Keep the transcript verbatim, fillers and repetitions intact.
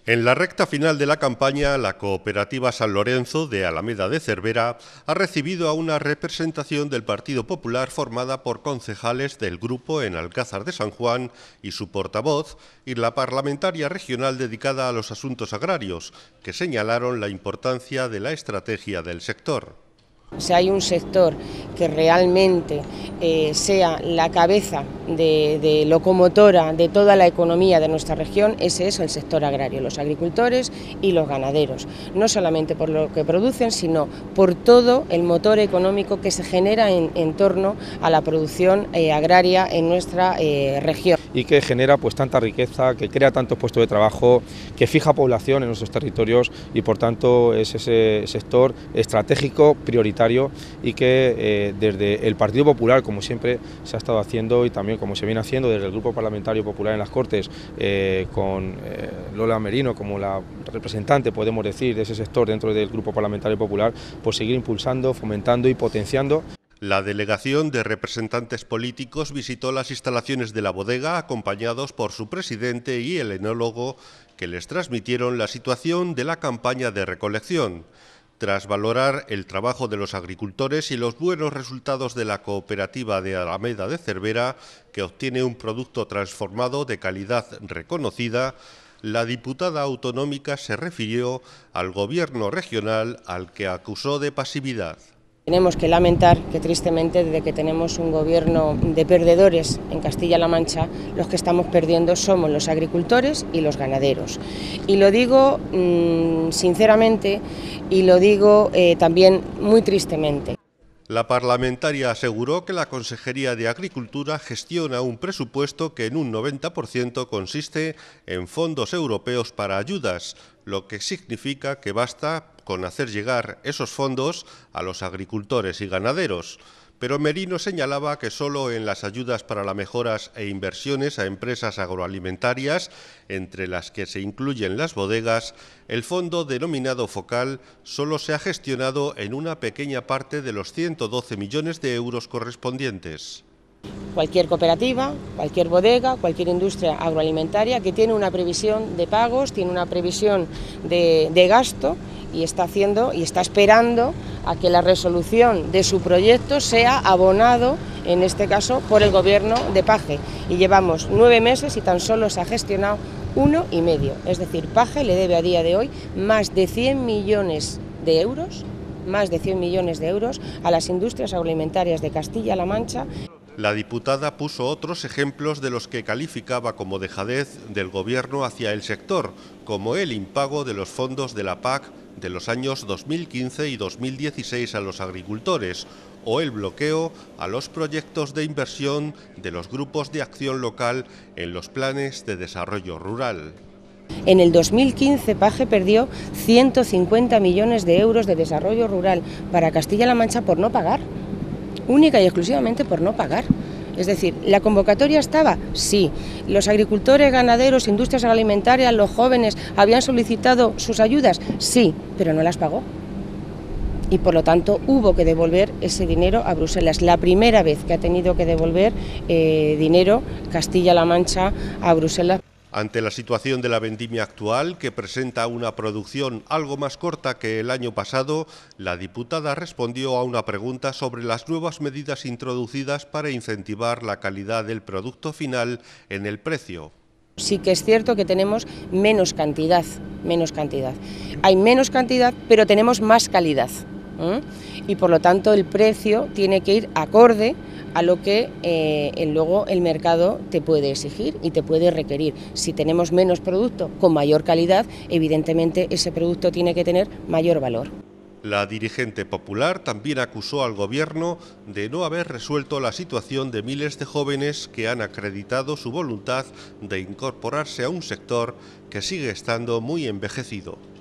En la recta final de la campaña, la cooperativa San Lorenzo de Alameda de Cervera ha recibido a una representación del Partido Popular formada por concejales del grupo en Alcázar de San Juan y su portavoz, y la parlamentaria regional dedicada a los asuntos agrarios, que señalaron la importancia de la estrategia del sector. Si hay un sector que realmente eh, sea la cabeza de, de locomotora de toda la economía de nuestra región, ese es el sector agrario, los agricultores y los ganaderos, no solamente por lo que producen, sino por todo el motor económico que se genera en, en torno a la producción eh, agraria en nuestra eh, región. Y que genera pues tanta riqueza, que crea tantos puestos de trabajo, que fija población en nuestros territorios y por tanto es ese sector estratégico, prioritario y que eh, desde el Partido Popular, como siempre se ha estado haciendo y también como se viene haciendo desde el Grupo Parlamentario Popular en las Cortes, eh, con eh, Lola Merino como la representante, podemos decir, de ese sector dentro del Grupo Parlamentario Popular, pues seguir impulsando, fomentando y potenciando. La delegación de representantes políticos visitó las instalaciones de la bodega acompañados por su presidente y el enólogo, que les transmitieron la situación de la campaña de recolección. Tras valorar el trabajo de los agricultores y los buenos resultados de la cooperativa de Alameda de Cervera, que obtiene un producto transformado de calidad reconocida, la diputada autonómica se refirió al gobierno regional, al que acusó de pasividad. Tenemos que lamentar que tristemente desde que tenemos un gobierno de perdedores en Castilla-La Mancha, los que estamos perdiendo somos los agricultores y los ganaderos. Y lo digo mmm, sinceramente y lo digo eh, también muy tristemente. La parlamentaria aseguró que la Consejería de Agricultura gestiona un presupuesto que en un noventa por ciento consiste en fondos europeos para ayudas, lo que significa que basta con hacer llegar esos fondos a los agricultores y ganaderos. Pero Merino señalaba que solo en las ayudas para las mejoras e inversiones a empresas agroalimentarias, entre las que se incluyen las bodegas, el fondo denominado Focal solo se ha gestionado en una pequeña parte de los ciento doce millones de euros correspondientes. Cualquier cooperativa, cualquier bodega, cualquier industria agroalimentaria que tiene una previsión de pagos, tiene una previsión de, de gasto y está haciendo y está esperando a que la resolución de su proyecto sea abonado, en este caso, por el gobierno de Paje. Y llevamos nueve meses y tan solo se ha gestionado uno y medio. Es decir, Paje le debe a día de hoy más de cien millones de euros, más de cien millones de euros a las industrias agroalimentarias de Castilla-La Mancha. La diputada puso otros ejemplos de los que calificaba como dejadez del gobierno hacia el sector, como el impago de los fondos de la P A C de los años dos mil quince y dos mil dieciséis a los agricultores, o el bloqueo a los proyectos de inversión de los grupos de acción local en los planes de desarrollo rural. En el dos mil quince Paje perdió ciento cincuenta millones de euros de desarrollo rural para Castilla-La Mancha por no pagar. Única y exclusivamente por no pagar. Es decir, ¿la convocatoria estaba? Sí. ¿Los agricultores, ganaderos, industrias agroalimentarias, los jóvenes habían solicitado sus ayudas? Sí, pero no las pagó. Y por lo tanto hubo que devolver ese dinero a Bruselas. La primera vez que ha tenido que devolver eh, dinero Castilla-La Mancha a Bruselas. Ante la situación de la vendimia actual, que presenta una producción algo más corta que el año pasado, la diputada respondió a una pregunta sobre las nuevas medidas introducidas para incentivar la calidad del producto final en el precio. Sí que es cierto que tenemos menos cantidad, menos cantidad. Hay menos cantidad, pero tenemos más calidad. ¿eh? Y por lo tanto el precio tiene que ir acorde a lo que eh, luego el mercado te puede exigir y te puede requerir. Si tenemos menos producto con mayor calidad, evidentemente ese producto tiene que tener mayor valor. La dirigente popular también acusó al gobierno de no haber resuelto la situación de miles de jóvenes que han acreditado su voluntad de incorporarse a un sector que sigue estando muy envejecido.